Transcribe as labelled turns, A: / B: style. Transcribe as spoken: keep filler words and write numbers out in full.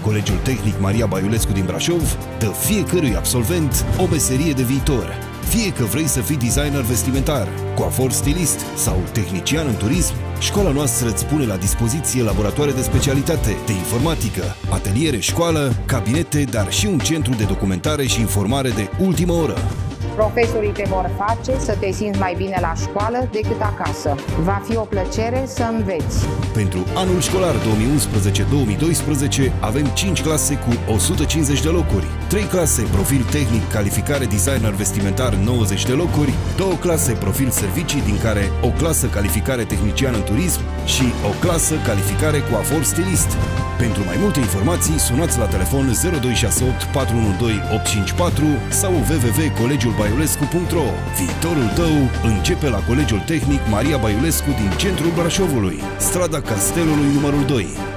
A: Colegiul Tehnic Maria Baiulescu din Brașov dă fiecărui absolvent o meserie de viitor. Fie că vrei să fii designer vestimentar, coafor stilist sau tehnician în turism, școala noastră îți pune la dispoziție laboratoare de specialitate, de informatică, ateliere, școală, cabinete, dar și un centru de documentare și informare de ultimă oră.
B: Profesorii te vor face să te simți mai bine la școală decât acasă. Va fi o plăcere să înveți.
A: Pentru anul școlar două mii unsprezece două mii doisprezece avem cinci clase cu o sută cincizeci de locuri, trei clase profil tehnic calificare designer vestimentar nouăzeci de locuri, două clase profil servicii, din care o clasă calificare tehnician în turism și o clasă calificare coafor stilist. Pentru mai multe informații sunați la telefon zero doi șase opt patru unu doi opt cinci patru sau w w w punct colegiul baiulescu punct ro. Viitorul tău începe la Colegiul Tehnic Maria Baiulescu din centrul Brașovului, strada Castelului numărul doi.